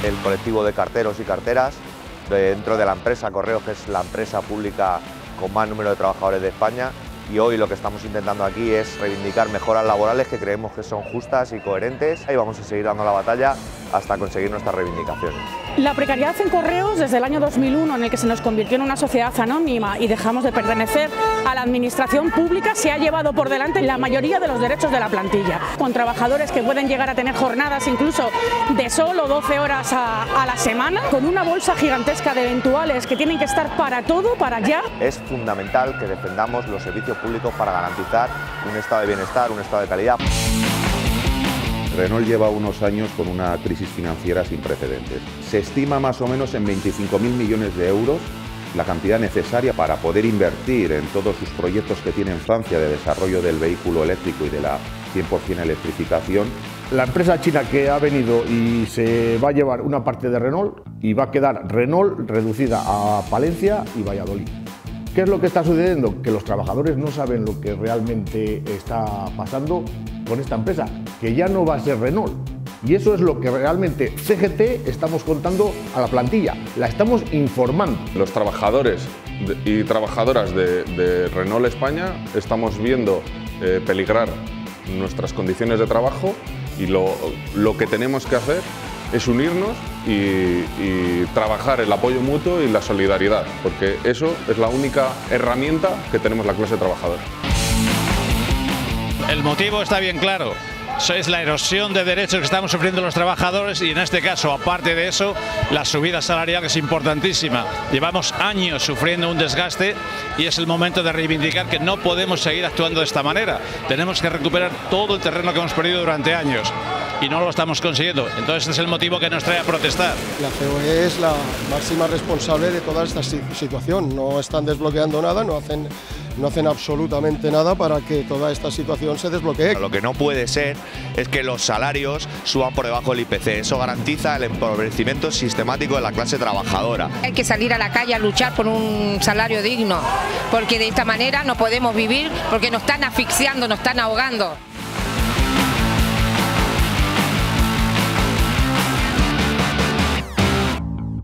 el colectivo de carteros y carteras dentro de la empresa Correos, que es la empresa pública con más número de trabajadores de España. Y hoy lo que estamos intentando aquí es reivindicar mejoras laborales que creemos que son justas y coherentes, y vamos a seguir dando la batalla hasta conseguir nuestras reivindicaciones. La precariedad en Correos, desde el año 2001, en el que se nos convirtió en una sociedad anónima y dejamos de pertenecer a la administración pública, se ha llevado por delante la mayoría de los derechos de la plantilla, con trabajadores que pueden llegar a tener jornadas incluso de solo 12 horas a la semana, con una bolsa gigantesca de eventuales que tienen que estar para todo, para ya. Es fundamental que defendamos los servicios públicos para garantizar un estado de bienestar, un estado de calidad. Renault lleva unos años con una crisis financiera sin precedentes. Se estima más o menos en 25.000 millones de euros la cantidad necesaria para poder invertir en todos sus proyectos que tiene en Francia de desarrollo del vehículo eléctrico y de la 100% electrificación. La empresa china que ha venido y se va a llevar una parte de Renault y va a quedar Renault reducida a Palencia y Valladolid. ¿Qué es lo que está sucediendo? Que los trabajadores no saben lo que realmente está pasando con esta empresa, que ya no va a ser Renault. Y eso es lo que realmente CGT estamos contando a la plantilla, la estamos informando. Los trabajadores y trabajadoras de Renault España estamos viendo peligrar nuestras condiciones de trabajo, y lo que tenemos que hacer es unirnos y trabajar el apoyo mutuo y la solidaridad, porque eso es la única herramienta que tenemos la clase trabajadora. El motivo está bien claro. Es la erosión de derechos que estamos sufriendo los trabajadores, y en este caso, aparte de eso, la subida salarial, que es importantísima. Llevamos años sufriendo un desgaste y es el momento de reivindicar que no podemos seguir actuando de esta manera. Tenemos que recuperar todo el terreno que hemos perdido durante años y no lo estamos consiguiendo. Entonces este es el motivo que nos trae a protestar. La COE es la máxima responsable de toda esta situación. No están desbloqueando nada, no hacen absolutamente nada para que toda esta situación se desbloquee. Lo que no puede ser es que los salarios suban por debajo del IPC. Eso garantiza el empobrecimiento sistemático de la clase trabajadora. Hay que salir a la calle a luchar por un salario digno, porque de esta manera no podemos vivir, porque nos están asfixiando, nos están ahogando.